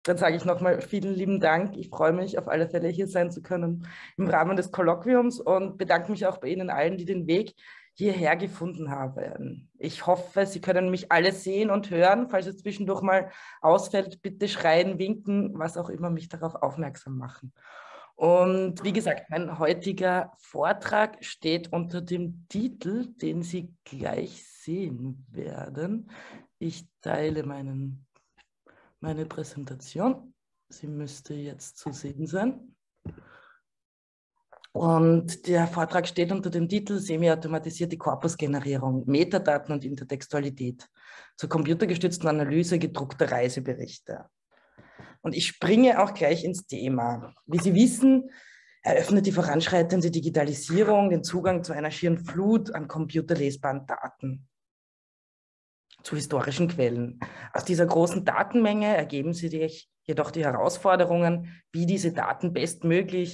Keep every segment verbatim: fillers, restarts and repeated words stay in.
Dann sage ich nochmal vielen lieben Dank. Ich freue mich auf alle Fälle, hier sein zu können im Rahmen des Kolloquiums und bedanke mich auch bei Ihnen allen, die den Weg hierher gefunden haben. Ich hoffe, Sie können mich alle sehen und hören. Falls es zwischendurch mal ausfällt, bitte schreien, winken, was auch immer mich darauf aufmerksam machen. Und wie gesagt, mein heutiger Vortrag steht unter dem Titel, den Sie gleich sehen werden. Ich teile meinen meine Präsentation. Sie müsste jetzt zu sehen sein. Und der Vortrag steht unter dem Titel Semi-automatisierte Korpusgenerierung, Metadaten und Intertextualität zur computergestützten Analyse gedruckter Reiseberichte. Und ich springe auch gleich ins Thema. Wie Sie wissen, eröffnet die voranschreitende Digitalisierung den Zugang zu einer schieren Flut an computerlesbaren Daten zu historischen Quellen. Aus dieser großen Datenmenge ergeben sich jedoch die Herausforderungen, wie diese Daten bestmöglich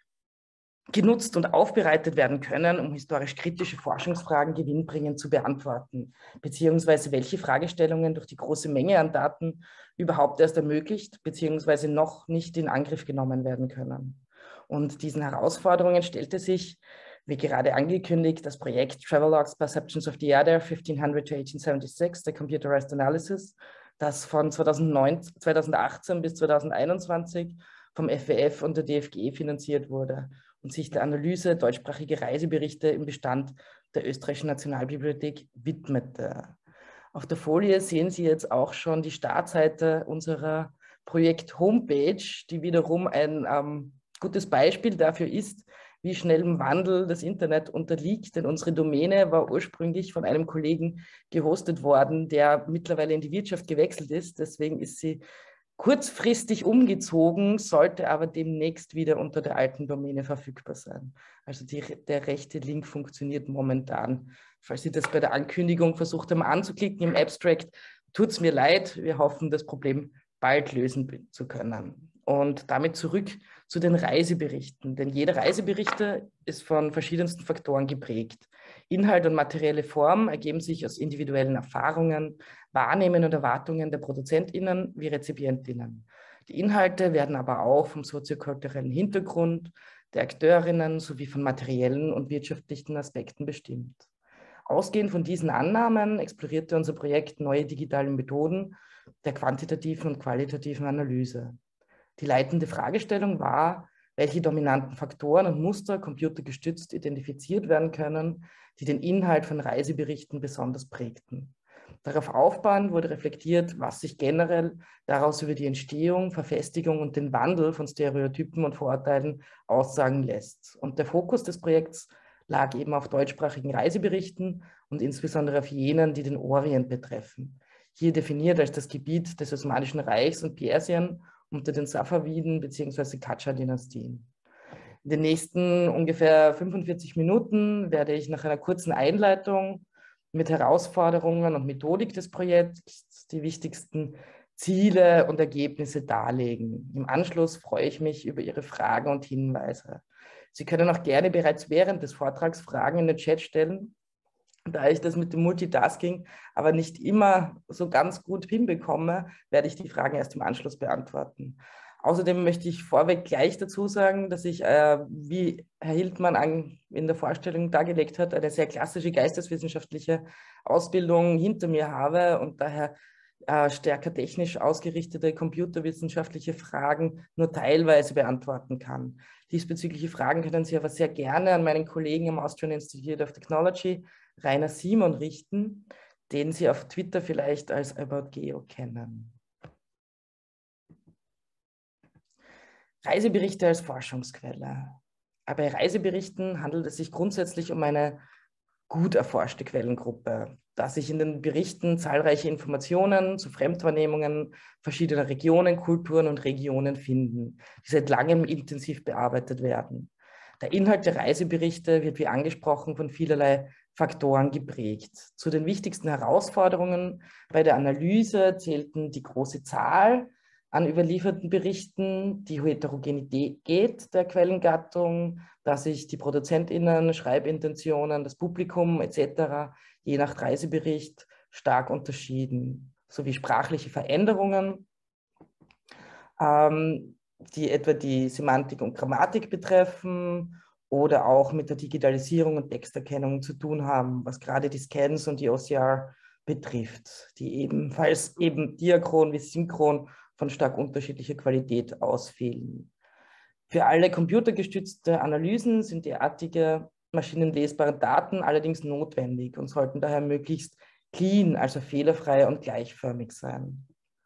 genutzt und aufbereitet werden können, um historisch kritische Forschungsfragen gewinnbringend zu beantworten, beziehungsweise welche Fragestellungen durch die große Menge an Daten überhaupt erst ermöglicht, beziehungsweise noch nicht in Angriff genommen werden können. Und diesen Herausforderungen stellte sich, wie gerade angekündigt, das Projekt Travelogues Perceptions of the Other fifteen hundred to eighteen seventy-six, der Computerized Analysis, das von zweitausendachtzehn bis zweitausendeinundzwanzig vom F W F und der D F G finanziert wurde und sich der Analyse deutschsprachiger Reiseberichte im Bestand der Österreichischen Nationalbibliothek widmete. Auf der Folie sehen Sie jetzt auch schon die Startseite unserer Projekt-Homepage, die wiederum ein ähm, gutes Beispiel dafür ist, wie schnell im Wandel das Internet unterliegt, denn unsere Domäne war ursprünglich von einem Kollegen gehostet worden, der mittlerweile in die Wirtschaft gewechselt ist. Deswegen ist sie kurzfristig umgezogen, sollte aber demnächst wieder unter der alten Domäne verfügbar sein. Also die, der rechte Link funktioniert momentan. Falls Sie das bei der Ankündigung versucht haben anzuklicken im Abstract, tut es mir leid. Wir hoffen, das Problem bald lösen zu können. Und damit zurück zu den Reiseberichten. Denn jeder Reiseberichte ist von verschiedensten Faktoren geprägt. Inhalt und materielle Form ergeben sich aus individuellen Erfahrungen, Wahrnehmen und Erwartungen der ProduzentInnen wie RezipientInnen. Die Inhalte werden aber auch vom soziokulturellen Hintergrund der AkteurInnen sowie von materiellen und wirtschaftlichen Aspekten bestimmt. Ausgehend von diesen Annahmen explorierte unser Projekt neue digitale Methoden der quantitativen und qualitativen Analyse. Die leitende Fragestellung war, welche dominanten Faktoren und Muster computergestützt identifiziert werden können, die den Inhalt von Reiseberichten besonders prägten. Darauf aufbauend wurde reflektiert, was sich generell daraus über die Entstehung, Verfestigung und den Wandel von Stereotypen und Vorurteilen aussagen lässt. Und der Fokus des Projekts lag eben auf deutschsprachigen Reiseberichten und insbesondere auf jenen, die den Orient betreffen. Hier definiert als das Gebiet des Osmanischen Reichs und Persien unter den Safawiden bzw. Qajar-Dynastien. In den nächsten ungefähr fünfundvierzig Minuten werde ich nach einer kurzen Einleitung mit Herausforderungen und Methodik des Projekts die wichtigsten Ziele und Ergebnisse darlegen. Im Anschluss freue ich mich über Ihre Fragen und Hinweise. Sie können auch gerne bereits während des Vortrags Fragen in den Chat stellen. Da ich das mit dem Multitasking aber nicht immer so ganz gut hinbekomme, werde ich die Fragen erst im Anschluss beantworten. Außerdem möchte ich vorweg gleich dazu sagen, dass ich, äh, wie Herr Hildmann an, in der Vorstellung dargelegt hat, eine sehr klassische geisteswissenschaftliche Ausbildung hinter mir habe und daher äh, stärker technisch ausgerichtete computerwissenschaftliche Fragen nur teilweise beantworten kann. Diesbezügliche Fragen können Sie aber sehr gerne an meinen Kollegen am Austrian Institute of Technology, Rainer Simon, richten, den Sie auf Twitter vielleicht als AboutGeo kennen. Reiseberichte als Forschungsquelle. Bei Reiseberichten handelt es sich grundsätzlich um eine gut erforschte Quellengruppe, da sich in den Berichten zahlreiche Informationen zu Fremdwahrnehmungen verschiedener Regionen, Kulturen und Regionen finden, die seit langem intensiv bearbeitet werden. Der Inhalt der Reiseberichte wird wie angesprochen von vielerlei Faktoren geprägt. Zu den wichtigsten Herausforderungen bei der Analyse zählten die große Zahl an überlieferten Berichten, die Heterogenität der Quellengattung, dass sich die ProduzentInnen, Schreibintentionen, das Publikum et cetera je nach Reisebericht stark unterschieden, sowie sprachliche Veränderungen ähm, die etwa die Semantik und Grammatik betreffen oder auch mit der Digitalisierung und Texterkennung zu tun haben, was gerade die Scans und die O C R betrifft, die ebenfalls eben diachron wie synchron von stark unterschiedlicher Qualität ausfällen. Für alle computergestützte Analysen sind derartige maschinenlesbare Daten allerdings notwendig und sollten daher möglichst clean, also fehlerfrei und gleichförmig sein.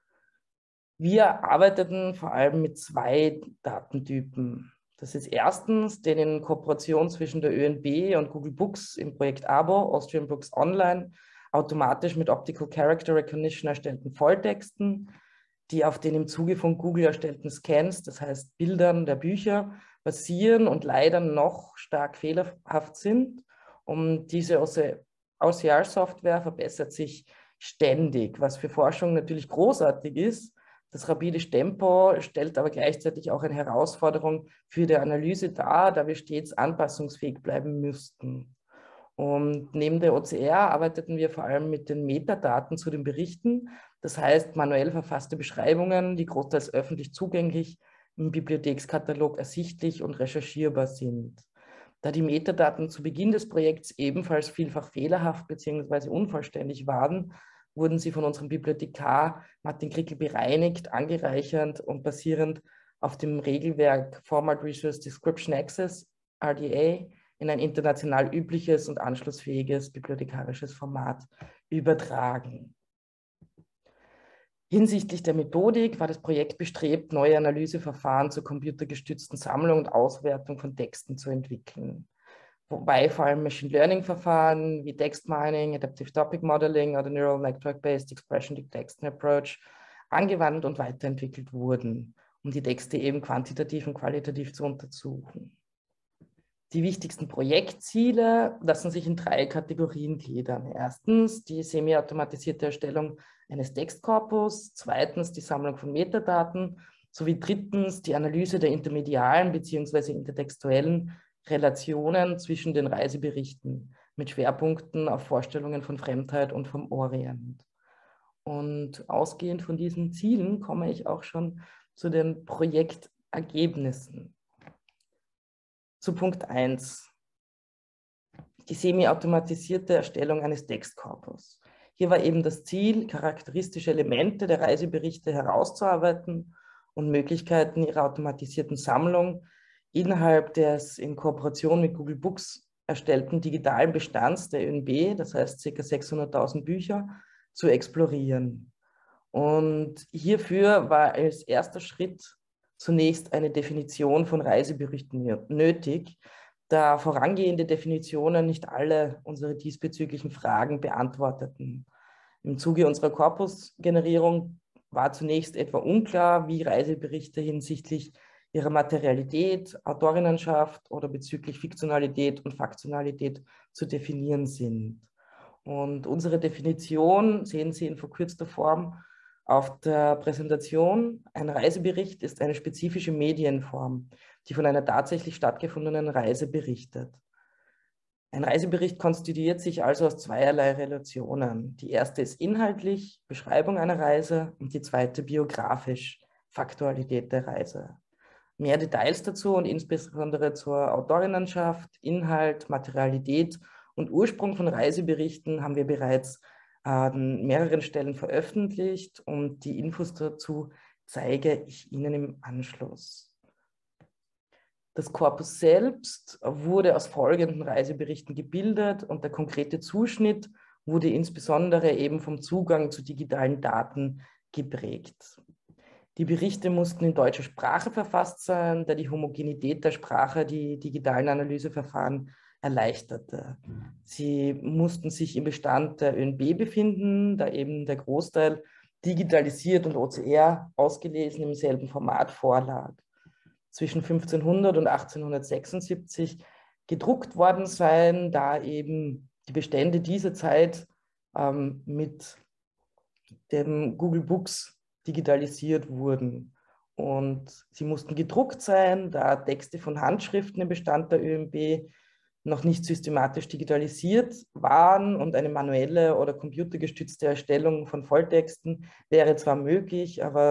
Wir arbeiteten vor allem mit zwei Datentypen. Das ist erstens den in Kooperation zwischen der Ö N B und Google Books im Projekt A B O, Austrian Books Online, automatisch mit Optical Character Recognition erstellten Volltexten, die auf den im Zuge von Google erstellten Scans, das heißt Bildern der Bücher, basieren und leider noch stark fehlerhaft sind. Und diese O C R-Software verbessert sich ständig, was für Forschung natürlich großartig ist. Das rapide Tempo stellt aber gleichzeitig auch eine Herausforderung für die Analyse dar, da wir stets anpassungsfähig bleiben müssten. Und neben der O C R arbeiteten wir vor allem mit den Metadaten zu den Berichten, das heißt manuell verfasste Beschreibungen, die großteils öffentlich zugänglich im Bibliothekskatalog ersichtlich und recherchierbar sind. Da die Metadaten zu Beginn des Projekts ebenfalls vielfach fehlerhaft bzw. unvollständig waren, wurden sie von unserem Bibliothekar Martin Krickel bereinigt, angereichert und basierend auf dem Regelwerk Format Resource Description Access, R D A, in ein international übliches und anschlussfähiges bibliothekarisches Format übertragen. Hinsichtlich der Methodik war das Projekt bestrebt, neue Analyseverfahren zur computergestützten Sammlung und Auswertung von Texten zu entwickeln. Wobei vor allem Machine Learning Verfahren wie Text Mining, Adaptive Topic Modeling oder Neural Network-Based Expression Detection Approach angewandt und weiterentwickelt wurden, um die Texte eben quantitativ und qualitativ zu untersuchen. Die wichtigsten Projektziele lassen sich in drei Kategorien gliedern. Erstens die semi-automatisierte Erstellung eines Textkorpus, zweitens die Sammlung von Metadaten sowie drittens die Analyse der intermedialen bzw. intertextuellen Relationen zwischen den Reiseberichten mit Schwerpunkten auf Vorstellungen von Fremdheit und vom Orient. Und ausgehend von diesen Zielen komme ich auch schon zu den Projektergebnissen. Zu Punkt eins. Die semi-automatisierte Erstellung eines Textkorpus. Hier war eben das Ziel, charakteristische Elemente der Reiseberichte herauszuarbeiten und Möglichkeiten ihrer automatisierten Sammlung innerhalb des in Kooperation mit Google Books erstellten digitalen Bestands der Ö N B, das heißt ca. sechshunderttausend Bücher, zu explorieren. Und hierfür war als erster Schritt zunächst eine Definition von Reiseberichten nötig, da vorangehende Definitionen nicht alle unsere diesbezüglichen Fragen beantworteten. Im Zuge unserer Korpusgenerierung war zunächst etwa unklar, wie Reiseberichte hinsichtlich ihrer Materialität, Autorinnenschaft oder bezüglich Fiktionalität und Faktionalität zu definieren sind. Und unsere Definition sehen Sie in verkürzter Form auf der Präsentation. Ein Reisebericht ist eine spezifische Medienform, die von einer tatsächlich stattgefundenen Reise berichtet. Ein Reisebericht konstituiert sich also aus zweierlei Relationen. Die erste ist inhaltlich, Beschreibung einer Reise, und die zweite biografisch, Faktualität der Reise. Mehr Details dazu und insbesondere zur Autorinnenschaft, Inhalt, Materialität und Ursprung von Reiseberichten haben wir bereits an mehreren Stellen veröffentlicht und die Infos dazu zeige ich Ihnen im Anschluss. Das Korpus selbst wurde aus folgenden Reiseberichten gebildet und der konkrete Zuschnitt wurde insbesondere eben vom Zugang zu digitalen Daten geprägt. Die Berichte mussten in deutscher Sprache verfasst sein, da die Homogenität der Sprache die digitalen Analyseverfahren erleichterte. Sie mussten sich im Bestand der Ö N B befinden, da eben der Großteil digitalisiert und O C R ausgelesen im selben Format vorlag. Zwischen fünfzehnhundert und achtzehnhundertsechsundsiebzig gedruckt worden sein, da eben die Bestände dieser Zeit ähm, mit dem Google Books digitalisiert wurden. Und sie mussten gedruckt sein, da Texte von Handschriften im Bestand der Ö N B noch nicht systematisch digitalisiert waren und eine manuelle oder computergestützte Erstellung von Volltexten wäre zwar möglich, aber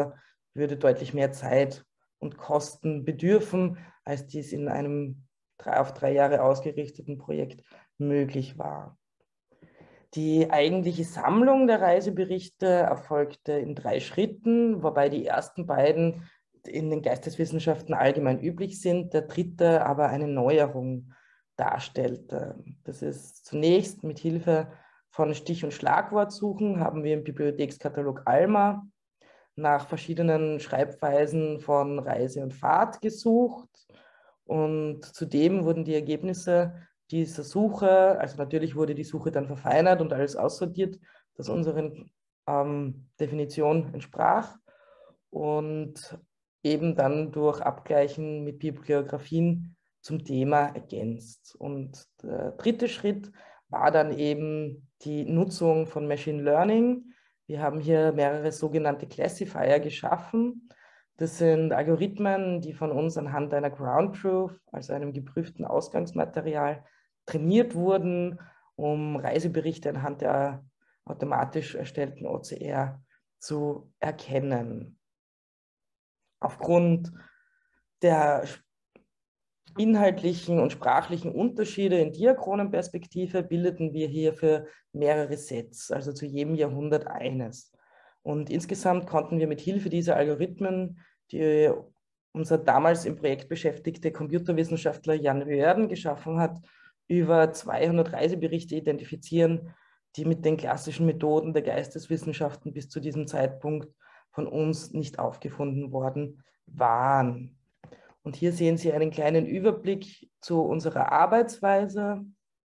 würde deutlich mehr Zeit und Kosten bedürfen, als dies in einem drei auf drei Jahre ausgerichteten Projekt möglich war. Die eigentliche Sammlung der Reiseberichte erfolgte in drei Schritten, wobei die ersten beiden in den Geisteswissenschaften allgemein üblich sind, der dritte aber eine Neuerung darstellte. Das ist zunächst mit Hilfe von Stich- und Schlagwortsuchen haben wir im Bibliothekskatalog ALMA nach verschiedenen Schreibweisen von Reise und Fahrt gesucht und zudem wurden die Ergebnisse dieser Suche, also natürlich wurde die Suche dann verfeinert und alles aussortiert, das unseren ähm, Definition entsprach und eben dann durch Abgleichen mit Bibliografien zum Thema ergänzt. Und der dritte Schritt war dann eben die Nutzung von Machine Learning. Wir haben hier mehrere sogenannte Classifier geschaffen. Das sind Algorithmen, die von uns anhand einer Ground Truth, also einem geprüften Ausgangsmaterial, trainiert wurden, um Reiseberichte anhand der automatisch erstellten O C R zu erkennen. Aufgrund der inhaltlichen und sprachlichen Unterschiede in Diachronenperspektive bildeten wir hierfür mehrere Sets, also zu jedem Jahrhundert eines. Und insgesamt konnten wir mit Hilfe dieser Algorithmen, die unser damals im Projekt beschäftigte Computerwissenschaftler Jan Röhrden geschaffen hat, über zweihundert Reiseberichte identifizieren, die mit den klassischen Methoden der Geisteswissenschaften bis zu diesem Zeitpunkt von uns nicht aufgefunden worden waren. Und hier sehen Sie einen kleinen Überblick zu unserer Arbeitsweise.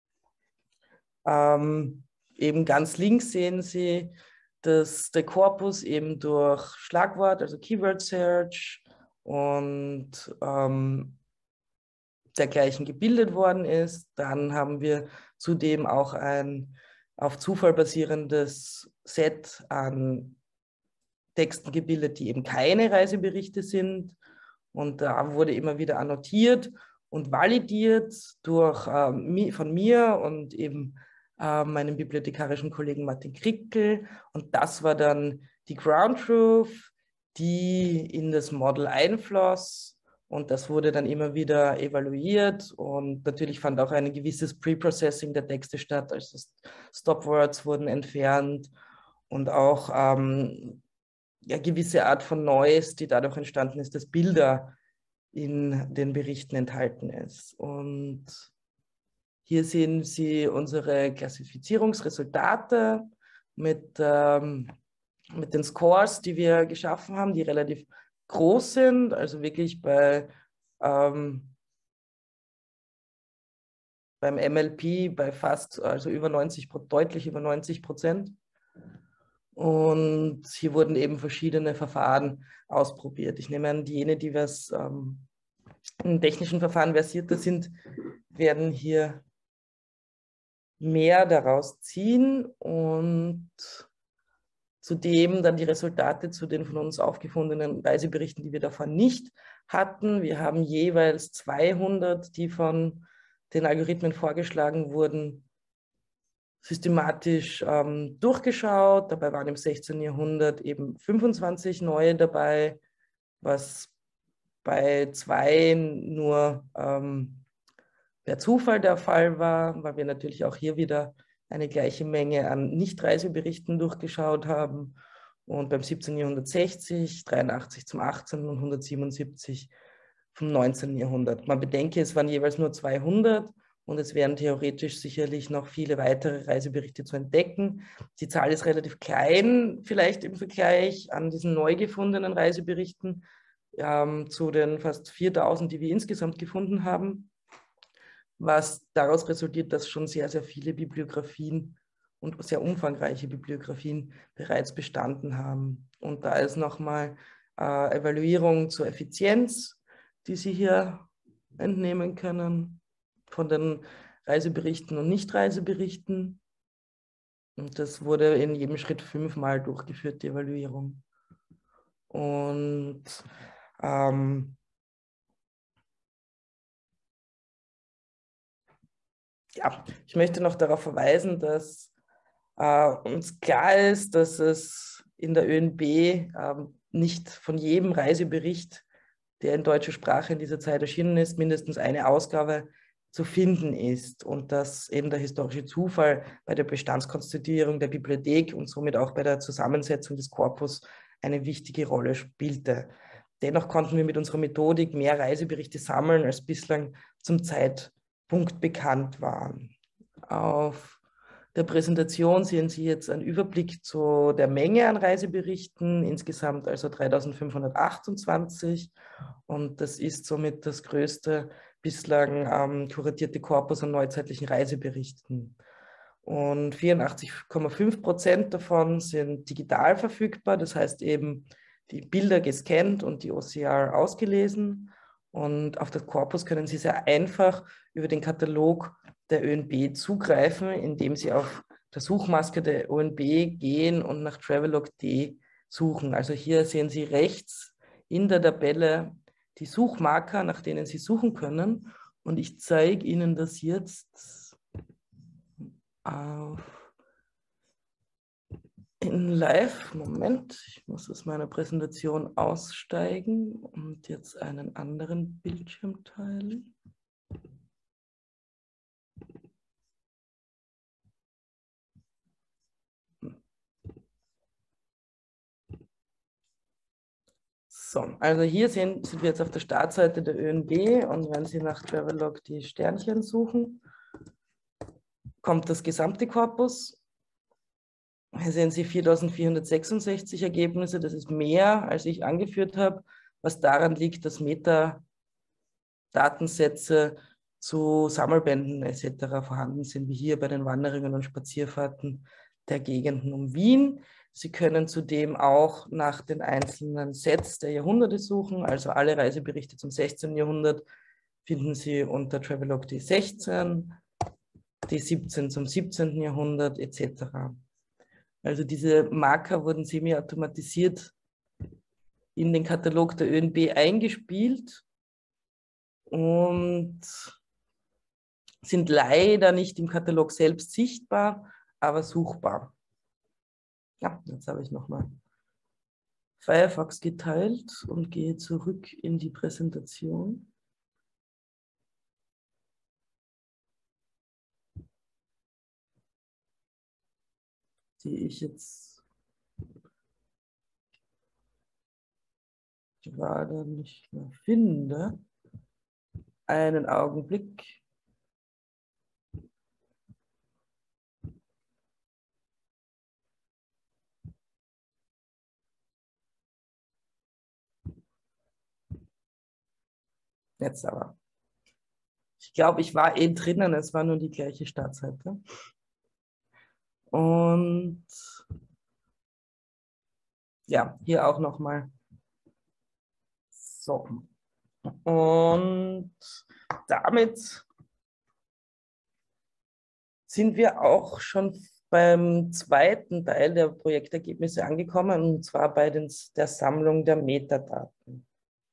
Ähm, eben ganz links sehen Sie, dass der Korpus eben durch Schlagwort, also Keyword Search und ähm, dergleichen gebildet worden ist. Dann haben wir zudem auch ein auf Zufall basierendes Set an Texten gebildet, die eben keine Reiseberichte sind. Und da wurde immer wieder annotiert und validiert durch, äh, von mir und eben äh, meinem bibliothekarischen Kollegen Martin Krickel. Und das war dann die Ground Truth, die in das Model einfloss. Und das wurde dann immer wieder evaluiert. Und natürlich fand auch ein gewisses Pre-Processing der Texte statt. Also Stopwords wurden entfernt und auch ähm, ja, gewisse Art von Noise, die dadurch entstanden ist, dass Bilder in den Berichten enthalten ist. Und hier sehen Sie unsere Klassifizierungsresultate mit, ähm, mit den Scores, die wir geschaffen haben, die relativ groß sind, also wirklich bei ähm, beim M L P bei fast, also über neunzig, deutlich über neunzig Prozent. Und hier wurden eben verschiedene Verfahren ausprobiert. Ich nehme an, jene, die was ähm, in technischen Verfahren versierter sind, werden hier mehr daraus ziehen und zudem dann die Resultate zu den von uns aufgefundenen Reiseberichten, die wir davon nicht hatten. Wir haben jeweils zweihundert, die von den Algorithmen vorgeschlagen wurden, systematisch ähm, durchgeschaut. Dabei waren im sechzehnten Jahrhundert eben fünfundzwanzig neue dabei, was bei zwei nur ähm, per Zufall der Fall war, weil wir natürlich auch hier wieder eine gleiche Menge an Nicht-Reiseberichten durchgeschaut haben. Und beim siebzehnten Jahrhundert sechzig, dreiundachtzig zum achtzehnten und hundertsiebenundsiebzig vom neunzehnten Jahrhundert. Man bedenke, es waren jeweils nur zweihundert und es wären theoretisch sicherlich noch viele weitere Reiseberichte zu entdecken. Die Zahl ist relativ klein, vielleicht im Vergleich an diesen neu gefundenen Reiseberichten ähm, zu den fast viertausend, die wir insgesamt gefunden haben, was daraus resultiert, dass schon sehr, sehr viele Bibliografien und sehr umfangreiche Bibliografien bereits bestanden haben. Und da ist nochmal äh, Evaluierung zur Effizienz, die Sie hier entnehmen können von den Reiseberichten und Nicht-Reiseberichten. Und das wurde in jedem Schritt fünfmal durchgeführt, die Evaluierung. Und ähm, ja, ich möchte noch darauf verweisen, dass äh, uns klar ist, dass es in der ÖNB ähm, nicht von jedem Reisebericht, der in deutscher Sprache in dieser Zeit erschienen ist, mindestens eine Ausgabe zu finden ist und dass eben der historische Zufall bei der Bestandskonstituierung der Bibliothek und somit auch bei der Zusammensetzung des Korpus eine wichtige Rolle spielte. Dennoch konnten wir mit unserer Methodik mehr Reiseberichte sammeln, als bislang zum Zeitpunkt bekannt waren. Auf der Präsentation sehen Sie jetzt einen Überblick zu der Menge an Reiseberichten, insgesamt also dreitausendfünfhundertachtundzwanzig, und das ist somit das größte bislang ähm, kuratierte Korpus an neuzeitlichen Reiseberichten. Und vierundachtzig Komma fünf Prozent davon sind digital verfügbar, das heißt eben die Bilder gescannt und die O C R ausgelesen. Und auf das Korpus können Sie sehr einfach über den Katalog der Ö N B zugreifen, indem Sie auf der Suchmaske der O N B gehen und nach Travelog.de suchen. Also hier sehen Sie rechts in der Tabelle die Suchmarker, nach denen Sie suchen können. Und ich zeige Ihnen das jetzt auf in live. Moment, ich muss aus meiner Präsentation aussteigen und jetzt einen anderen Bildschirm teilen. So, also hier sehen, sind wir jetzt auf der Startseite der Ö N B, und wenn Sie nach Travelog die Sternchen suchen, kommt das gesamte Korpus. Hier sehen Sie viertausendvierhundertsechsundsechzig Ergebnisse, das ist mehr, als ich angeführt habe, was daran liegt, dass Metadatensätze zu Sammelbänden et cetera vorhanden sind, wie hier bei den Wanderungen und Spazierfahrten der Gegenden um Wien. Sie können zudem auch nach den einzelnen Sets der Jahrhunderte suchen, also alle Reiseberichte zum sechzehnten Jahrhundert finden Sie unter Travelog D sechzehn, D siebzehn zum siebzehnten Jahrhundert et cetera. Also diese Marker wurden semi-automatisiert in den Katalog der Ö N B eingespielt und sind leider nicht im Katalog selbst sichtbar, aber suchbar. Ja, jetzt habe ich nochmal Firefox geteilt und gehe zurück in die Präsentation. Die ich jetzt gerade nicht mehr finde. Einen Augenblick. Jetzt aber. Ich glaube, ich war eh drinnen, es war nur die gleiche Startseite. Und ja, hier auch nochmal. So. Und damit sind wir auch schon beim zweiten Teil der Projektergebnisse angekommen, und zwar bei den, der Sammlung der Metadaten.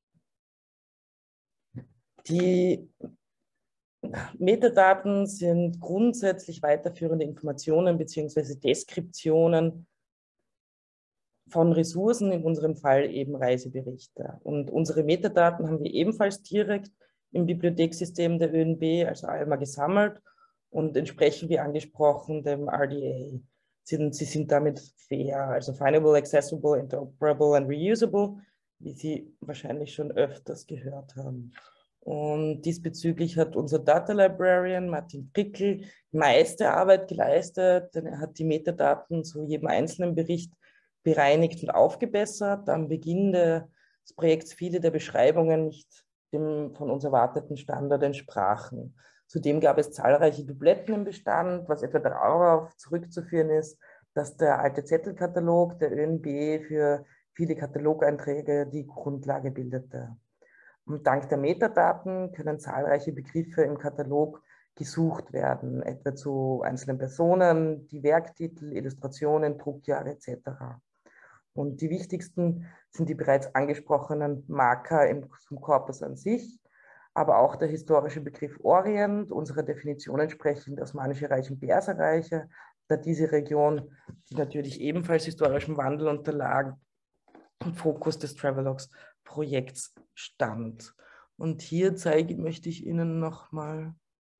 Die Metadaten sind grundsätzlich weiterführende Informationen bzw. Deskriptionen von Ressourcen, in unserem Fall eben Reiseberichte. Und unsere Metadaten haben wir ebenfalls direkt im Bibliothekssystem der Ö N B, also ALMA, gesammelt und entsprechen, wie angesprochen, dem R D A. Sie, sie sind damit fair, also findable, accessible, interoperable and reusable, wie Sie wahrscheinlich schon öfters gehört haben. Und diesbezüglich hat unser Data Librarian Martin Prickel meiste Arbeit geleistet, denn er hat die Metadaten zu jedem einzelnen Bericht bereinigt und aufgebessert. Am Beginn des Projekts viele der Beschreibungen nicht dem von uns erwarteten Standard entsprachen. Zudem gab es zahlreiche Dubletten im Bestand, was etwa darauf zurückzuführen ist, dass der alte Zettelkatalog der Ö N B für viele Katalogeinträge die Grundlage bildete. Und dank der Metadaten können zahlreiche Begriffe im Katalog gesucht werden, etwa zu einzelnen Personen, die Werktitel, Illustrationen, Druckjahre et cetera. Und die wichtigsten sind die bereits angesprochenen Marker im Korpus an sich, aber auch der historische Begriff Orient, unserer Definition entsprechend Osmanische Reich und Perserreiche, da diese Region, die natürlich ebenfalls historischem Wandel unterlag, und Fokus des Travelogs-Projekts stand. Und hier zeige, möchte ich Ihnen nochmal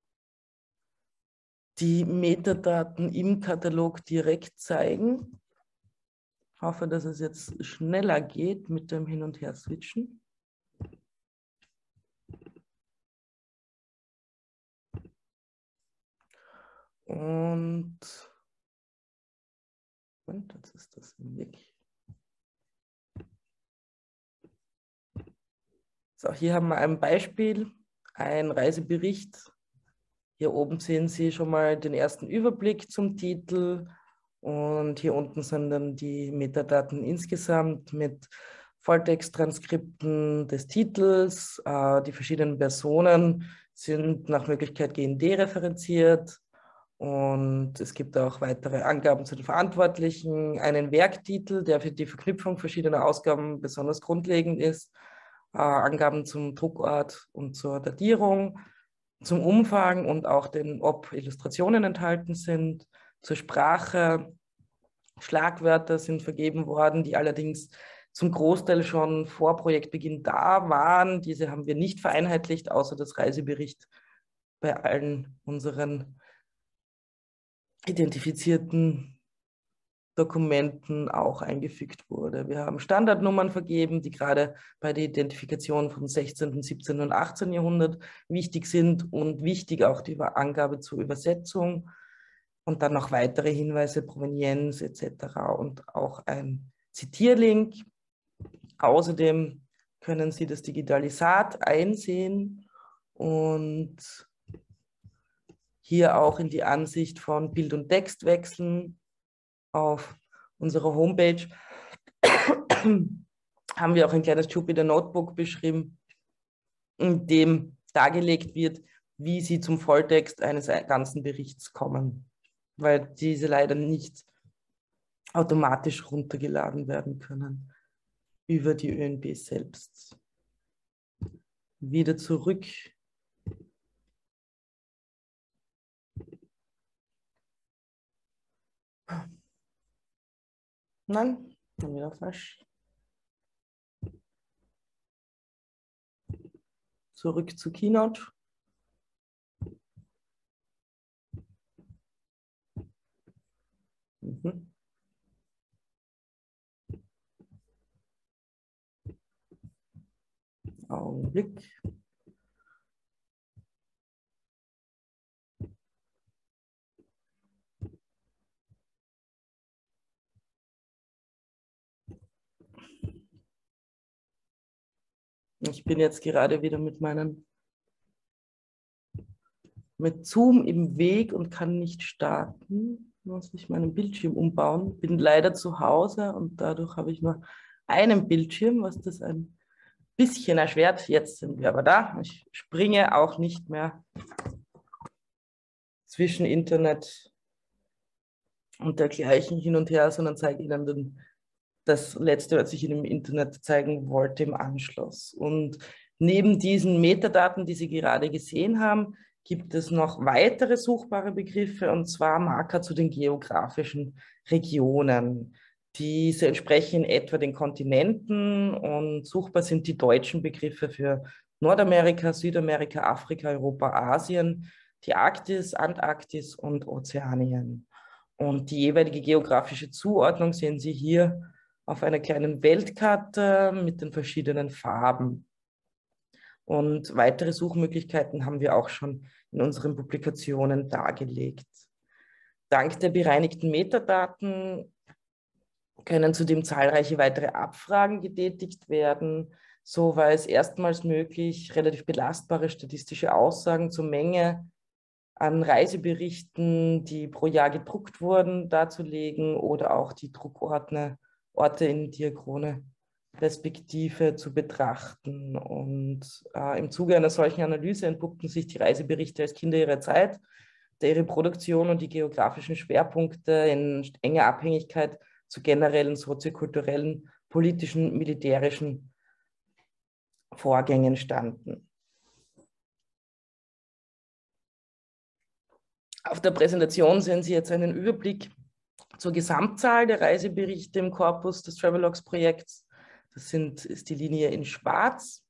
die Metadaten im Katalog direkt zeigen. Ich hoffe, dass es jetzt schneller geht mit dem Hin- und Her-Switchen. Und Und jetzt ist das im Weg. So, hier haben wir ein Beispiel, ein Reisebericht. Hier oben sehen Sie schon mal den ersten Überblick zum Titel. Und hier unten sind dann die Metadaten insgesamt mit Volltexttranskripten des Titels. Äh, die verschiedenen Personen sind nach Möglichkeit G N D-referenziert. Und es gibt auch weitere Angaben zu den Verantwortlichen, einen Werktitel, der für die Verknüpfung verschiedener Ausgaben besonders grundlegend ist, äh, Angaben zum Druckort und zur Datierung, zum Umfang und auch den, ob Illustrationen enthalten sind, zur Sprache. Schlagwörter sind vergeben worden, die allerdings zum Großteil schon vor Projektbeginn da waren. Diese haben wir nicht vereinheitlicht, außer das Reisebericht bei allen unseren identifizierten Dokumenten auch eingefügt wurde. Wir haben Standardnummern vergeben, die gerade bei der Identifikation vom sechzehnten, siebzehnten und achtzehnten Jahrhundert wichtig sind und wichtig auch die Angabe zur Übersetzung und dann noch weitere Hinweise, Provenienz et cetera und auch ein Zitierlink. Außerdem können Sie das Digitalisat einsehen und hier auch in die Ansicht von Bild und Text wechseln. Auf unserer Homepage haben wir auch ein kleines Jupyter Notebook beschrieben, in dem dargelegt wird, wie Sie zum Volltext eines ganzen Berichts kommen, weil diese leider nicht automatisch runtergeladen werden können über die ÖNB selbst. Wieder zurück. Nein, dann wieder falsch. Zurück zu Keynote. Mhm. Augenblick. Ich bin jetzt gerade wieder mit meinem mit Zoom im Weg und kann nicht starten. Muss ich meinen Bildschirm umbauen. Bin leider zu Hause und dadurch habe ich nur einen Bildschirm, was das ein bisschen erschwert. Jetzt sind wir aber da. Ich springe auch nicht mehr zwischen Internet und dergleichen hin und her, sondern zeige Ihnen dann das Letzte, was ich Ihnen im Internet zeigen wollte, im Anschluss. Und neben diesen Metadaten, die Sie gerade gesehen haben, gibt es noch weitere suchbare Begriffe, und zwar Marker zu den geografischen Regionen. Diese entsprechen etwa den Kontinenten und suchbar sind die deutschen Begriffe für Nordamerika, Südamerika, Afrika, Europa, Asien, die Arktis, Antarktis und Ozeanien. Und die jeweilige geografische Zuordnung sehen Sie hier auf einer kleinen Weltkarte mit den verschiedenen Farben. Und weitere Suchmöglichkeiten haben wir auch schon in unseren Publikationen dargelegt. Dank der bereinigten Metadaten können zudem zahlreiche weitere Abfragen getätigt werden. So war es erstmals möglich, relativ belastbare statistische Aussagen zur Menge an Reiseberichten, die pro Jahr gedruckt wurden, darzulegen oder auch die Druckorte Orte in diachrone Perspektive zu betrachten. Und äh, im Zuge einer solchen Analyse entpuppten sich die Reiseberichte als Kinder ihrer Zeit, da ihre Produktion und die geografischen Schwerpunkte in enger Abhängigkeit zu generellen soziokulturellen, politischen, militärischen Vorgängen standen. Auf der Präsentation sehen Sie jetzt einen Überblick zur Gesamtzahl der Reiseberichte im Korpus des Travelogs-Projekts. das sind, ist die Linie in Schwarz,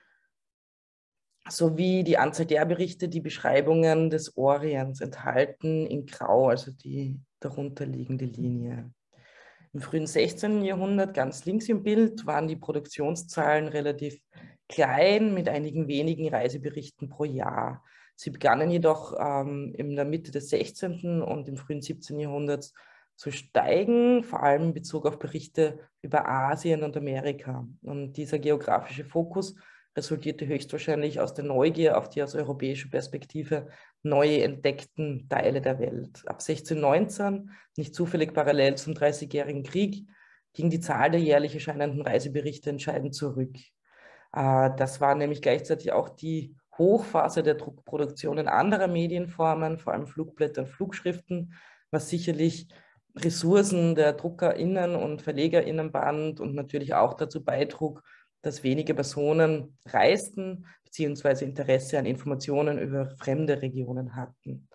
sowie die Anzahl der Berichte, die Beschreibungen des Orients enthalten, in Grau, also die darunterliegende Linie. Im frühen sechzehnten Jahrhundert, ganz links im Bild, waren die Produktionszahlen relativ klein, mit einigen wenigen Reiseberichten pro Jahr. Sie begannen jedoch ähm, in der Mitte des sechzehnten und im frühen siebzehnten Jahrhunderts zu steigen, vor allem in Bezug auf Berichte über Asien und Amerika. Und dieser geografische Fokus resultierte höchstwahrscheinlich aus der Neugier auf die aus europäischer Perspektive neu entdeckten Teile der Welt. Ab sechzehnhundertneunzehn, nicht zufällig parallel zum Dreißigjährigen Krieg, ging die Zahl der jährlich erscheinenden Reiseberichte entscheidend zurück. Das war nämlich gleichzeitig auch die Hochphase der Druckproduktionen anderer Medienformen, vor allem Flugblätter und Flugschriften, was sicherlich Ressourcen der DruckerInnen und VerlegerInnen band und natürlich auch dazu beitrug, dass wenige Personen reisten bzw. Interesse an Informationen über fremde Regionen hatten.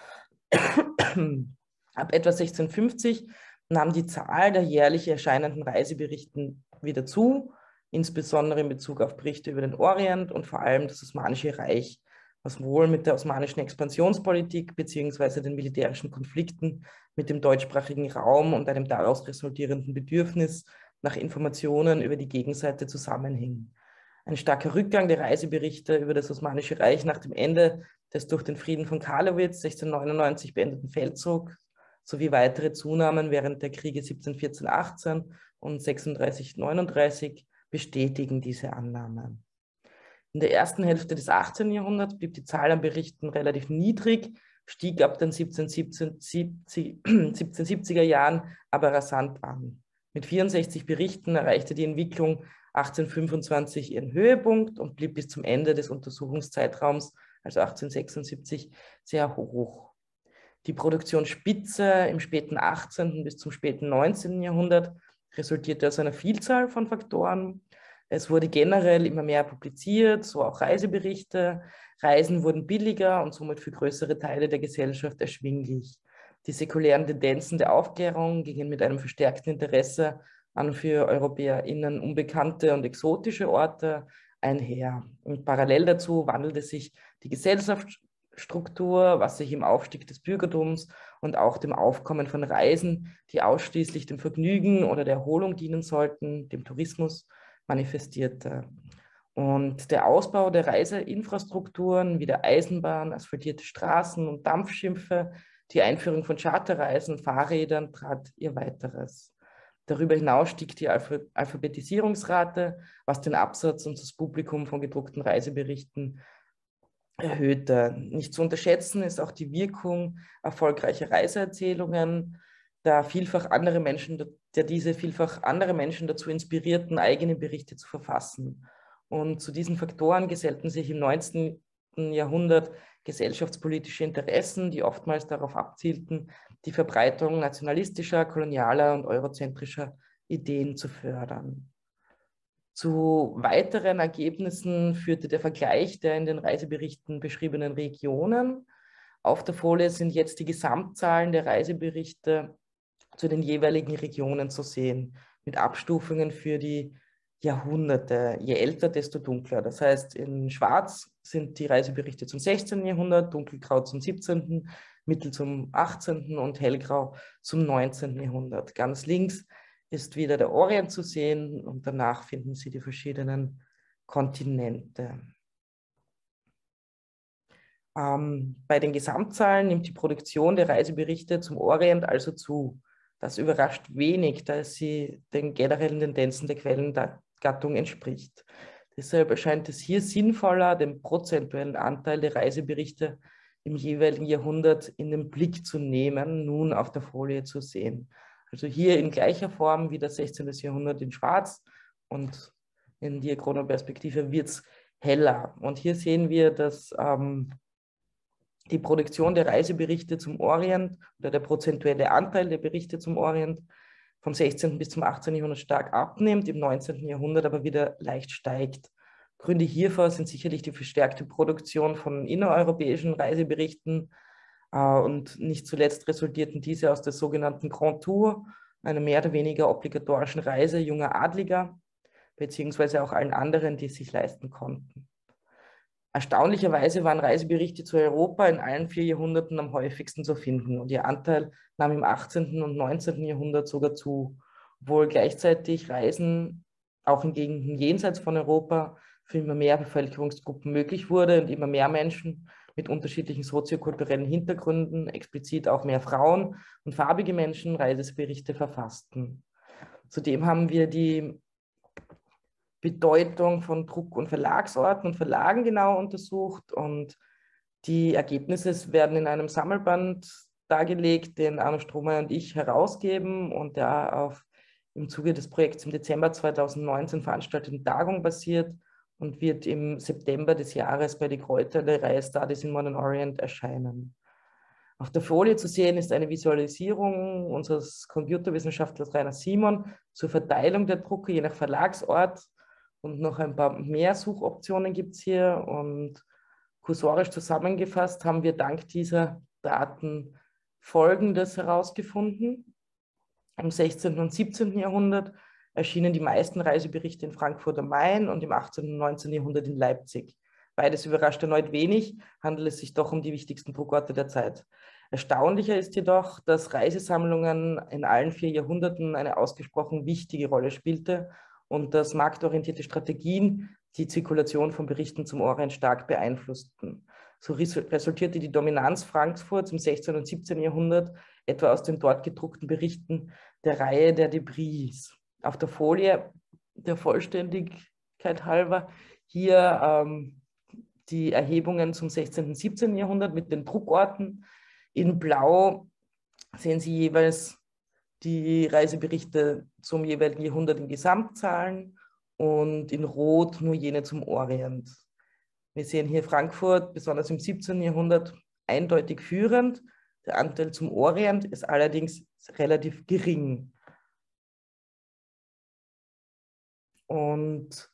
Ab etwa sechzehnhundertfünfzig nahm die Zahl der jährlich erscheinenden Reiseberichten wieder zu, insbesondere in Bezug auf Berichte über den Orient und vor allem das Osmanische Reich, was wohl mit der osmanischen Expansionspolitik bzw. den militärischen Konflikten mit dem deutschsprachigen Raum und einem daraus resultierenden Bedürfnis nach Informationen über die Gegenseite zusammenhing. Ein starker Rückgang der Reiseberichte über das Osmanische Reich nach dem Ende des durch den Frieden von Karlowitz sechzehnhundertneunundneunzig beendeten Feldzugs sowie weitere Zunahmen während der Kriege siebzehnhundertvierzehn achtzehn und sechsunddreißig neununddreißig bestätigen diese Annahme. In der ersten Hälfte des achtzehnten Jahrhunderts blieb die Zahl an Berichten relativ niedrig, stieg ab den siebzehnhundertsiebziger Jahren aber rasant an. Mit vierundsechzig Berichten erreichte die Entwicklung achtzehnhundertfünfundzwanzig ihren Höhepunkt und blieb bis zum Ende des Untersuchungszeitraums, also achtzehnhundertsechsundsiebzig, sehr hoch. Die Produktionsspitze im späten achtzehnten bis zum späten neunzehnten Jahrhundert resultierte aus einer Vielzahl von Faktoren. Es wurde generell immer mehr publiziert, so auch Reiseberichte. Reisen wurden billiger und somit für größere Teile der Gesellschaft erschwinglich. Die säkulären Tendenzen der Aufklärung gingen mit einem verstärkten Interesse an für EuropäerInnen unbekannte und exotische Orte einher. Und parallel dazu wandelte sich die Gesellschaftsstruktur, was sich im Aufstieg des Bürgertums und auch dem Aufkommen von Reisen, die ausschließlich dem Vergnügen oder der Erholung dienen sollten, dem Tourismus, manifestierte. Und der Ausbau der Reiseinfrastrukturen wie der Eisenbahn, asphaltierte Straßen und Dampfschiffe, die Einführung von Charterreisen und Fahrrädern trat ihr weiteres. Darüber hinaus stieg die Alph- Alphabetisierungsrate, was den Absatz und das Publikum von gedruckten Reiseberichten erhöhte. Nicht zu unterschätzen ist auch die Wirkung erfolgreicher Reiseerzählungen, da vielfach andere Menschen, der diese vielfach andere Menschen dazu inspirierten, eigene Berichte zu verfassen. Und zu diesen Faktoren gesellten sich im neunzehnten Jahrhundert gesellschaftspolitische Interessen, die oftmals darauf abzielten, die Verbreitung nationalistischer, kolonialer und eurozentrischer Ideen zu fördern. Zu weiteren Ergebnissen führte der Vergleich der in den Reiseberichten beschriebenen Regionen. Auf der Folie sind jetzt die Gesamtzahlen der Reiseberichte zu den jeweiligen Regionen zu sehen, mit Abstufungen für die Jahrhunderte. Je älter, desto dunkler. Das heißt, in Schwarz sind die Reiseberichte zum sechzehnten Jahrhundert, dunkelgrau zum siebzehnten, mittel zum achtzehnten und hellgrau zum neunzehnten Jahrhundert. Ganz links ist wieder der Orient zu sehen und danach finden Sie die verschiedenen Kontinente. Ähm, bei den Gesamtzahlen nimmt die Produktion der Reiseberichte zum Orient also zu. Das überrascht wenig, da es sie den generellen Tendenzen der Quellengattung entspricht. Deshalb erscheint es hier sinnvoller, den prozentuellen Anteil der Reiseberichte im jeweiligen Jahrhundert in den Blick zu nehmen, nun auf der Folie zu sehen. Also hier in gleicher Form wie das sechzehnte Jahrhundert in Schwarz und in Diachronoperspektive wird es heller. Und hier sehen wir, dass ähm, die Produktion der Reiseberichte zum Orient oder der prozentuelle Anteil der Berichte zum Orient vom sechzehnten bis zum achtzehnten Jahrhundert stark abnimmt, im neunzehnten Jahrhundert aber wieder leicht steigt. Gründe hierfür sind sicherlich die verstärkte Produktion von innereuropäischen Reiseberichten äh, und nicht zuletzt resultierten diese aus der sogenannten Grand Tour, einer mehr oder weniger obligatorischen Reise junger Adliger. beziehungsweise auch allen anderen, die es sich leisten konnten. Erstaunlicherweise waren Reiseberichte zu Europa in allen vier Jahrhunderten am häufigsten zu finden und ihr Anteil nahm im achtzehnten und neunzehnten Jahrhundert sogar zu, obwohl gleichzeitig Reisen auch in Gegenden jenseits von Europa für immer mehr Bevölkerungsgruppen möglich wurde und immer mehr Menschen mit unterschiedlichen soziokulturellen Hintergründen, explizit auch mehr Frauen und farbige Menschen, Reiseberichte verfassten. Zudem haben wir die Bedeutung von Druck- und Verlagsorten und Verlagen genau untersucht und die Ergebnisse werden in einem Sammelband dargelegt, den Arno Strohmeier und ich herausgeben und der auf im Zuge des Projekts im Dezember zweitausendneunzehn veranstalteten Tagung basiert und wird im September des Jahres bei die Kräuterle Reihe Studies in Modern Orient erscheinen. Auf der Folie zu sehen ist eine Visualisierung unseres Computerwissenschaftlers Rainer Simon zur Verteilung der Drucke je nach Verlagsort. Und noch ein paar mehr Suchoptionen gibt es hier. Und kursorisch zusammengefasst haben wir dank dieser Daten Folgendes herausgefunden. Im sechzehnten und siebzehnten Jahrhundert erschienen die meisten Reiseberichte in Frankfurt am Main und im achtzehnten und neunzehnten Jahrhundert in Leipzig. Beides überrascht erneut wenig, handelt es sich doch um die wichtigsten Druckorte der Zeit. Erstaunlicher ist jedoch, dass Reisesammlungen in allen vier Jahrhunderten eine ausgesprochen wichtige Rolle spielte und dass marktorientierte Strategien die Zirkulation von Berichten zum Orient stark beeinflussten. So resultierte die Dominanz Frankfurts im sechzehnten und siebzehnten Jahrhundert etwa aus den dort gedruckten Berichten der Reihe der Debris. Auf der Folie der Vollständigkeit halber hier ähm, die Erhebungen zum sechzehnten und siebzehnten Jahrhundert mit den Druckorten. In Blau sehen Sie jeweils die Reiseberichte zum jeweiligen Jahrhundert in Gesamtzahlen und in Rot nur jene zum Orient. Wir sehen hier Frankfurt, besonders im siebzehnten Jahrhundert, eindeutig führend. Der Anteil zum Orient ist allerdings relativ gering. Und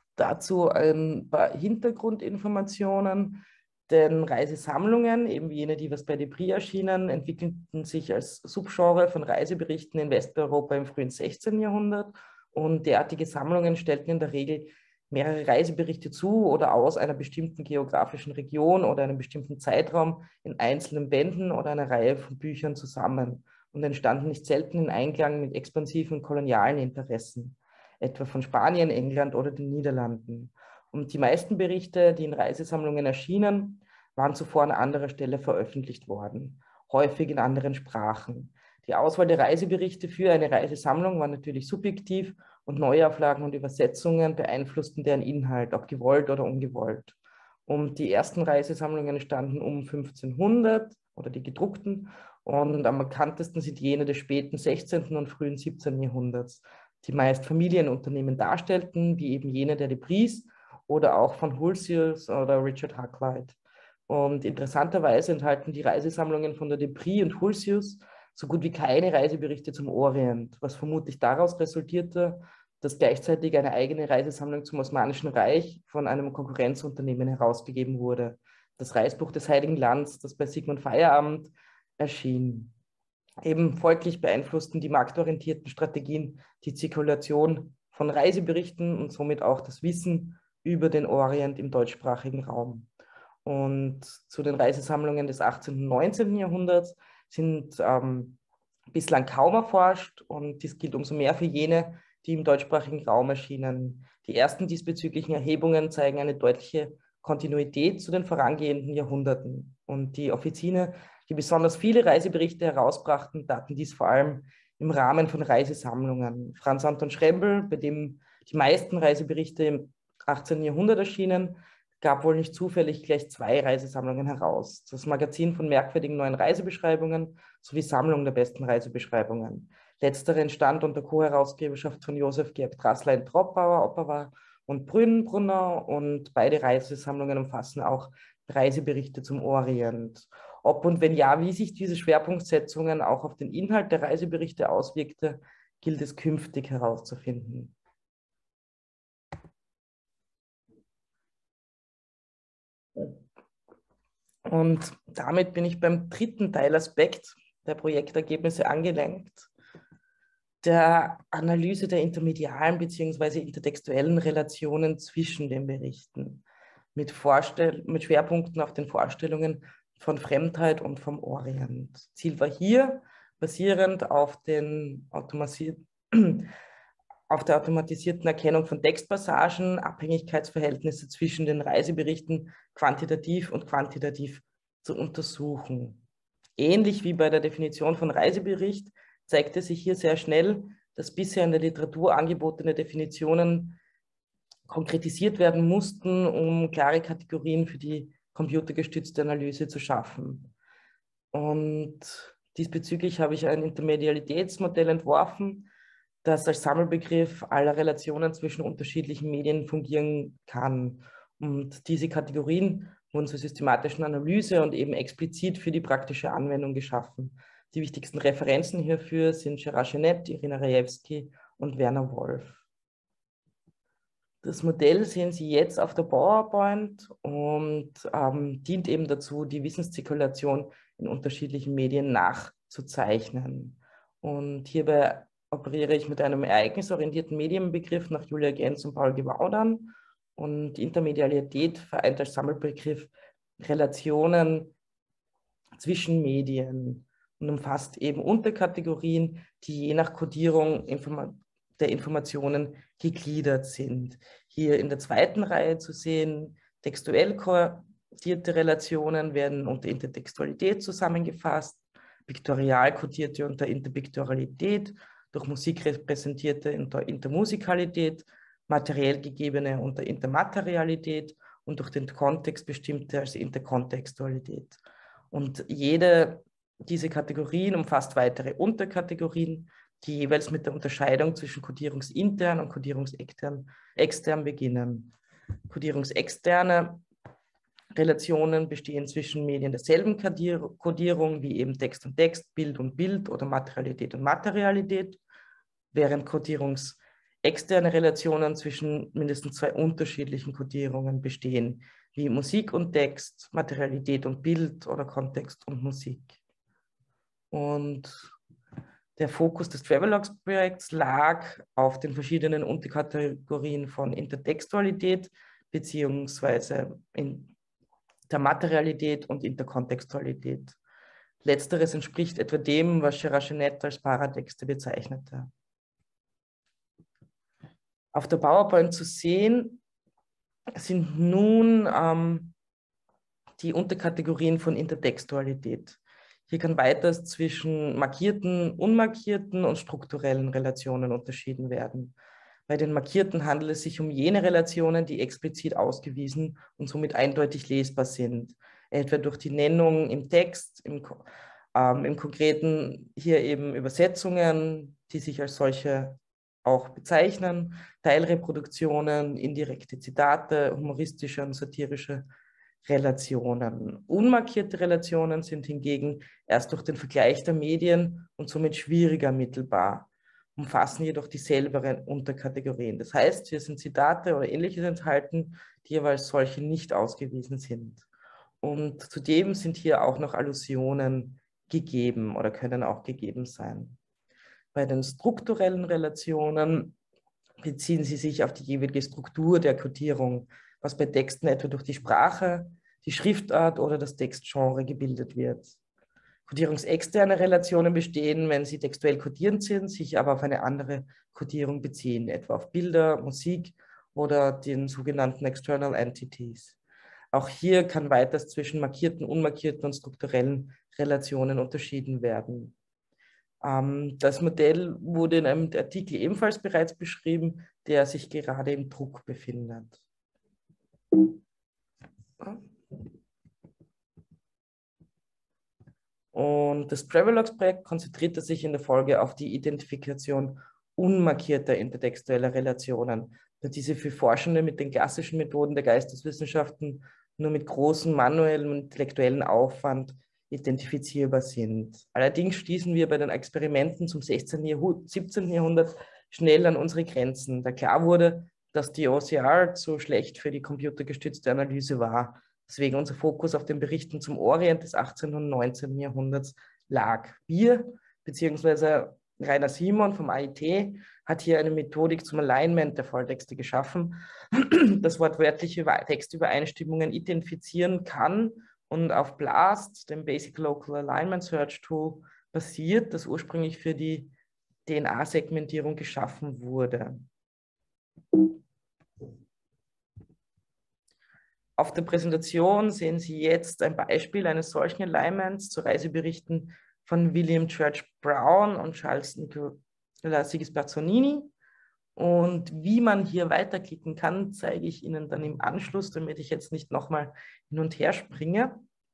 dazu ein paar Hintergrundinformationen. Denn Reisesammlungen, eben jene, die was bei Debris erschienen, entwickelten sich als Subgenre von Reiseberichten in Westeuropa im frühen sechzehnten Jahrhundert. Und derartige Sammlungen stellten in der Regel mehrere Reiseberichte zu oder aus einer bestimmten geografischen Region oder einem bestimmten Zeitraum in einzelnen Bänden oder einer Reihe von Büchern zusammen und entstanden nicht selten in Einklang mit expansiven kolonialen Interessen, etwa von Spanien, England oder den Niederlanden. Und die meisten Berichte, die in Reisesammlungen erschienen, waren zuvor an anderer Stelle veröffentlicht worden, häufig in anderen Sprachen. Die Auswahl der Reiseberichte für eine Reisesammlung war natürlich subjektiv und Neuauflagen und Übersetzungen beeinflussten deren Inhalt, ob gewollt oder ungewollt. Und die ersten Reisesammlungen entstanden um fünfzehnhundert oder die gedruckten und am markantesten sind jene des späten sechzehnten und frühen siebzehnten Jahrhunderts, die meist Familienunternehmen darstellten, wie eben jene der Debris oder auch von Hulsius oder Richard Hakluyt. Und interessanterweise enthalten die Reisesammlungen von der Debris und Hulsius so gut wie keine Reiseberichte zum Orient, was vermutlich daraus resultierte, dass gleichzeitig eine eigene Reisesammlung zum Osmanischen Reich von einem Konkurrenzunternehmen herausgegeben wurde, das Reisbuch des Heiligen Lands, das bei Sigmund Feierabend erschien. Eben folglich beeinflussten die marktorientierten Strategien die Zirkulation von Reiseberichten und somit auch das Wissen über den Orient im deutschsprachigen Raum. Und zu den Reisesammlungen des achtzehnten und neunzehnten Jahrhunderts sind ähm, bislang kaum erforscht und dies gilt umso mehr für jene, die im deutschsprachigen Raum erschienen. Die ersten diesbezüglichen Erhebungen zeigen eine deutliche Kontinuität zu den vorangehenden Jahrhunderten. Und die Offizine, die besonders viele Reiseberichte herausbrachten, taten dies vor allem im Rahmen von Reisesammlungen. Franz Anton Schrembel, bei dem die meisten Reiseberichte im achtzehnten Jahrhundert erschienen, gab wohl nicht zufällig gleich zwei Reisesammlungen heraus. Das Magazin von merkwürdigen neuen Reisebeschreibungen sowie Sammlung der besten Reisebeschreibungen. Letztere entstand unter Co-Herausgeberschaft von Josef Georg Drassler in Troppauer, Oppawa und Brünn-Brunner und beide Reisesammlungen umfassen auch Reiseberichte zum Orient. Ob und wenn ja, wie sich diese Schwerpunktsetzungen auch auf den Inhalt der Reiseberichte auswirkte, gilt es künftig herauszufinden. Und damit bin ich beim dritten Teilaspekt der Projektergebnisse angelangt. der Analyse der intermedialen bzw. intertextuellen Relationen zwischen den Berichten mit, Vorstell mit Schwerpunkten auf den Vorstellungen von Fremdheit und vom Orient. Ziel war hier, basierend auf, den automatisiert, auf der automatisierten Erkennung von Textpassagen, Abhängigkeitsverhältnisse zwischen den Reiseberichten quantitativ und quantitativ zu untersuchen. Ähnlich wie bei der Definition von Reisebericht zeigte sich hier sehr schnell, dass bisher in der Literatur angebotene Definitionen konkretisiert werden mussten, um klare Kategorien für die computergestützte Analyse zu schaffen. Und diesbezüglich habe ich ein Intermedialitätsmodell entworfen, das als Sammelbegriff aller Relationen zwischen unterschiedlichen Medien fungieren kann. Und diese Kategorien wurden zur systematischen Analyse und eben explizit für die praktische Anwendung geschaffen. Die wichtigsten Referenzen hierfür sind Gerard Genette, Irina Rejewski und Werner Wolf. Das Modell sehen Sie jetzt auf der PowerPoint und ähm, dient eben dazu, die Wissenszirkulation in unterschiedlichen Medien nachzuzeichnen. Und hierbei operiere ich mit einem ereignisorientierten Medienbegriff nach Julia Genz und Paul Gevaudan. Und Intermedialität vereint als Sammelbegriff Relationen zwischen Medien und umfasst eben Unterkategorien, die je nach Kodierung Informa- der Informationen gegliedert sind. Hier in der zweiten Reihe zu sehen, textuell kodierte Relationen werden unter Intertextualität zusammengefasst, piktorial kodierte unter Interpiktorialität, durch Musik repräsentierte unter Intermusikalität, materiell gegebene unter Intermaterialität und durch den Kontext bestimmte als Interkontextualität. Und jede dieser Kategorien umfasst weitere Unterkategorien, die jeweils mit der Unterscheidung zwischen kodierungsintern und kodierungsextern extern beginnen. Kodierungsexterne Relationen bestehen zwischen Medien derselben Kodierung, wie eben Text und Text, Bild und Bild oder Materialität und Materialität, während kodierungsexterne Relationen zwischen mindestens zwei unterschiedlichen Kodierungen bestehen, wie Musik und Text, Materialität und Bild oder Kontext und Musik. Und der Fokus des Travelogs-Projekts lag auf den verschiedenen Unterkategorien von Intertextualität beziehungsweise in der Materialität und Interkontextualität. Letzteres entspricht etwa dem, was Gerard Genette als Paratexte bezeichnete. Auf der PowerPoint zu sehen sind nun ähm, die Unterkategorien von Intertextualität. Hier kann weiter zwischen markierten, unmarkierten und strukturellen Relationen unterschieden werden. Bei den markierten handelt es sich um jene Relationen, die explizit ausgewiesen und somit eindeutig lesbar sind, etwa durch die Nennung im Text, im, ähm, im Konkreten hier eben Übersetzungen, die sich als solche auch bezeichnen, Teilreproduktionen, indirekte Zitate, humoristische und satirische Relationen. Unmarkierte Relationen sind hingegen erst durch den Vergleich der Medien und somit schwieriger ermittelbar, umfassen jedoch dieselben Unterkategorien. Das heißt, hier sind Zitate oder Ähnliches enthalten, die jeweils solche nicht ausgewiesen sind. Und zudem sind hier auch noch Allusionen gegeben oder können auch gegeben sein. Bei den strukturellen Relationen beziehen sie sich auf die jeweilige Struktur der Kodierung, was bei Texten etwa durch die Sprache, die Schriftart oder das Textgenre gebildet wird. Kodierungsexterne Relationen bestehen, wenn sie textuell kodierend sind, sich aber auf eine andere Kodierung beziehen, etwa auf Bilder, Musik oder den sogenannten External Entities. Auch hier kann weiters zwischen markierten, unmarkierten und strukturellen Relationen unterschieden werden. Das Modell wurde in einem Artikel ebenfalls bereits beschrieben, der sich gerade im Druck befindet. Und das Travelogs-Projekt konzentrierte sich in der Folge auf die Identifikation unmarkierter intertextueller Relationen, da diese für Forschende mit den klassischen Methoden der Geisteswissenschaften nur mit großem manuellen und intellektuellen Aufwand identifizierbar sind. Allerdings stießen wir bei den Experimenten zum sechzehnten, siebzehnten Jahrhundert schnell an unsere Grenzen, da klar wurde, dass die O C R zu schlecht für die computergestützte Analyse war. Deswegen unser Fokus auf den Berichten zum Orient des achtzehnten und neunzehnten Jahrhunderts lag. Wir, beziehungsweise Rainer Simon vom A I T hat hier eine Methodik zum Alignment der Volltexte geschaffen, das wortwörtliche Textübereinstimmungen identifizieren kann und auf BLAST, dem Basic Local Alignment Search Tool, basiert, das ursprünglich für die D N A-Segmentierung geschaffen wurde. Auf der Präsentation sehen Sie jetzt ein Beispiel eines solchen Alignments zu Reiseberichten von William Church Brown und Charles Nicola Sigisbert-Sonnini. Und wie man hier weiterklicken kann, zeige ich Ihnen dann im Anschluss, damit ich jetzt nicht nochmal hin und her springe.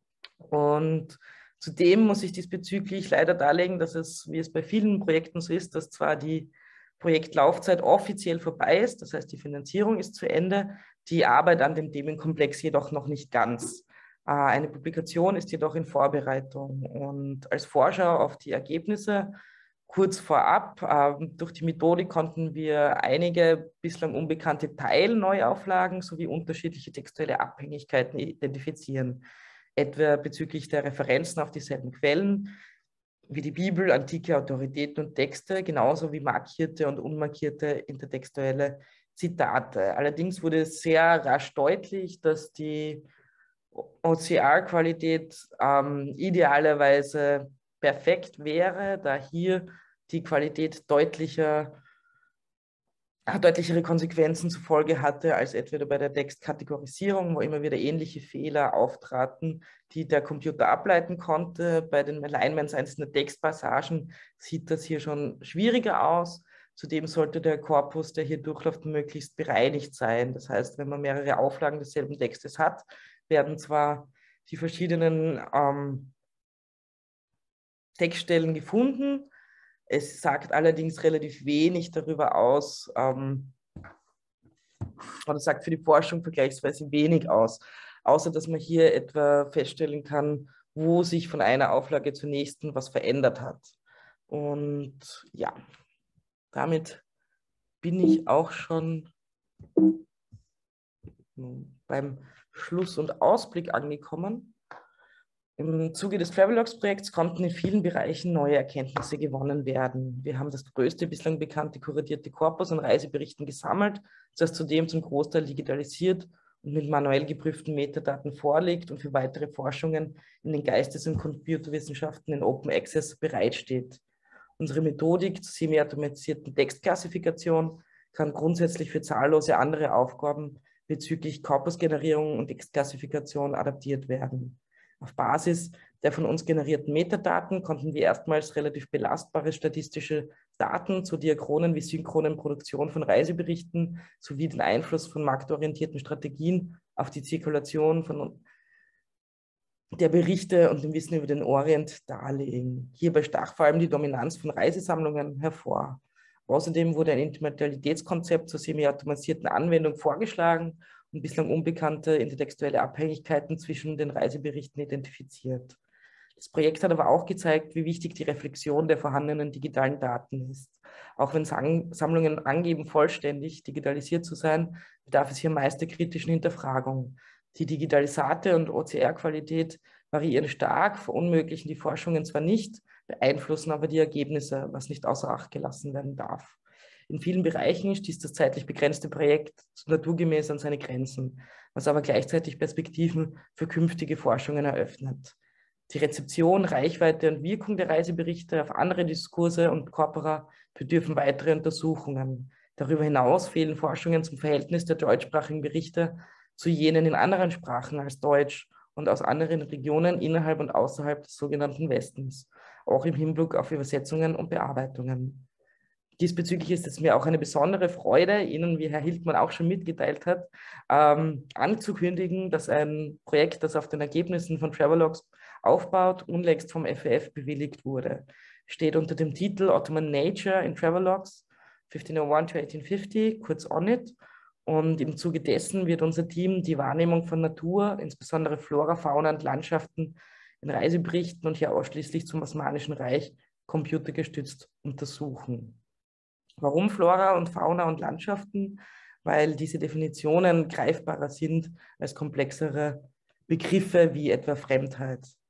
Und zudem muss ich diesbezüglich leider darlegen, dass es, wie es bei vielen Projekten so ist, dass zwar die Projektlaufzeit offiziell vorbei ist, das heißt, die Finanzierung ist zu Ende, die Arbeit an dem Themenkomplex jedoch noch nicht ganz. Eine Publikation ist jedoch in Vorbereitung und als Vorschau auf die Ergebnisse kurz vorab, durch die Methodik konnten wir einige bislang unbekannte Teilneuauflagen sowie unterschiedliche textuelle Abhängigkeiten identifizieren, etwa bezüglich der Referenzen auf dieselben Quellen, wie die Bibel, antike Autoritäten und Texte, genauso wie markierte und unmarkierte intertextuelle Zitate. Allerdings wurde sehr rasch deutlich, dass die O C R-Qualität ähm, idealerweise perfekt wäre, da hier die Qualität deutlicher, deutlichere Konsequenzen zur Folge hatte, als etwa bei der Textkategorisierung, wo immer wieder ähnliche Fehler auftraten, die der Computer ableiten konnte. Bei den Alignments einzelner Textpassagen sieht das hier schon schwieriger aus. Zudem sollte der Korpus, der hier durchläuft, möglichst bereinigt sein. Das heißt, wenn man mehrere Auflagen desselben Textes hat, werden zwar die verschiedenen ähm, Textstellen gefunden, es sagt allerdings relativ wenig darüber aus, ähm, oder sagt für die Forschung vergleichsweise wenig aus, außer dass man hier etwa feststellen kann, wo sich von einer Auflage zur nächsten was verändert hat. Und ja, damit bin ich auch schon beim Schluss und Ausblick angekommen. Im Zuge des Travelogs-Projekts konnten in vielen Bereichen neue Erkenntnisse gewonnen werden. Wir haben das größte bislang bekannte kuratierte Korpus an Reiseberichten gesammelt, das zudem zum Großteil digitalisiert und mit manuell geprüften Metadaten vorliegt und für weitere Forschungen in den Geistes- und Computerwissenschaften in Open Access bereitsteht. Unsere Methodik zur semi-automatisierten Textklassifikation kann grundsätzlich für zahllose andere Aufgaben bezüglich Korpusgenerierung und Textklassifikation adaptiert werden. Auf Basis der von uns generierten Metadaten konnten wir erstmals relativ belastbare statistische Daten zu diachronen wie synchronen Produktion von Reiseberichten sowie den Einfluss von marktorientierten Strategien auf die Zirkulation von der Berichte und dem Wissen über den Orient darlegen. Hierbei stach vor allem die Dominanz von Reisesammlungen hervor. Außerdem wurde ein Intermodalitätskonzept zur semi-automatisierten Anwendung vorgeschlagen und bislang unbekannte intertextuelle Abhängigkeiten zwischen den Reiseberichten identifiziert. Das Projekt hat aber auch gezeigt, wie wichtig die Reflexion der vorhandenen digitalen Daten ist. Auch wenn Sammlungen angeben, vollständig digitalisiert zu sein, bedarf es hier meist der kritischen Hinterfragung. Die Digitalisate und O C R-Qualität variieren stark, verunmöglichen die Forschungen zwar nicht, beeinflussen aber die Ergebnisse, was nicht außer Acht gelassen werden darf. In vielen Bereichen stieß das zeitlich begrenzte Projekt naturgemäß an seine Grenzen, was aber gleichzeitig Perspektiven für künftige Forschungen eröffnet. Die Rezeption, Reichweite und Wirkung der Reiseberichte auf andere Diskurse und Corpora bedürfen weitere Untersuchungen. Darüber hinaus fehlen Forschungen zum Verhältnis der deutschsprachigen Berichte zu jenen in anderen Sprachen als Deutsch und aus anderen Regionen innerhalb und außerhalb des sogenannten Westens, auch im Hinblick auf Übersetzungen und Bearbeitungen. Diesbezüglich ist es mir auch eine besondere Freude, Ihnen, wie Herr Hildmann auch schon mitgeteilt hat, ähm, anzukündigen, dass ein Projekt, das auf den Ergebnissen von Travelogs aufbaut, unlängst vom F E F bewilligt wurde. Steht unter dem Titel Ottoman Nature in Travelogs fifteen oh one to eighteen fifty, kurz O N I T. Und im Zuge dessen wird unser Team die Wahrnehmung von Natur, insbesondere Flora, Fauna und Landschaften in Reiseberichten und hier ausschließlich zum Osmanischen Reich computergestützt untersuchen. Warum Flora und Fauna und Landschaften? Weil diese Definitionen greifbarer sind als komplexere Begriffe wie etwa Fremdheit.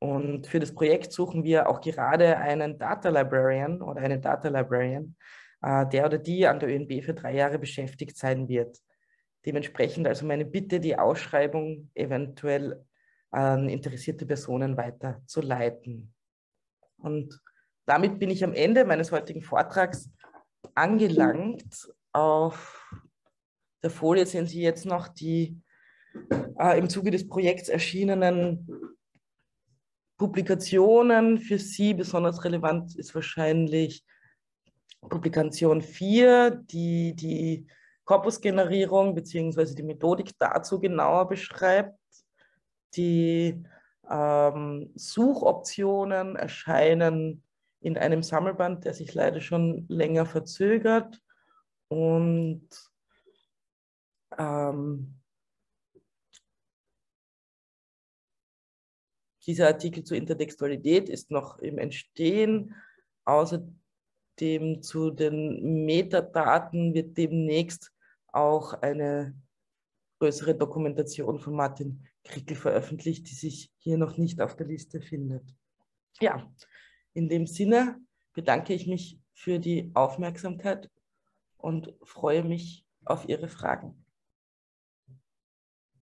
Und für das Projekt suchen wir auch gerade einen Data Librarian oder eine Data Librarian, äh, der oder die an der Ö N B für drei Jahre beschäftigt sein wird. Dementsprechend also meine Bitte, die Ausschreibung eventuell an interessierte Personen weiterzuleiten. Und damit bin ich am Ende meines heutigen Vortrags angelangt. Auf der Folie sehen Sie jetzt noch die äh, im Zuge des Projekts erschienenen Publikationen. Für Sie besonders relevant ist wahrscheinlich Publikation vier, die die Korpusgenerierung bzw. die Methodik dazu genauer beschreibt. Die ähm, Suchoptionen erscheinen in einem Sammelband, der sich leider schon länger verzögert. Und ähm, dieser Artikel zur Intertextualität ist noch im Entstehen. Außerdem zu den Metadaten wird demnächst auch eine größere Dokumentation von Martin Krickel veröffentlicht, die sich hier noch nicht auf der Liste findet. Ja, in dem Sinne bedanke ich mich für die Aufmerksamkeit und freue mich auf Ihre Fragen.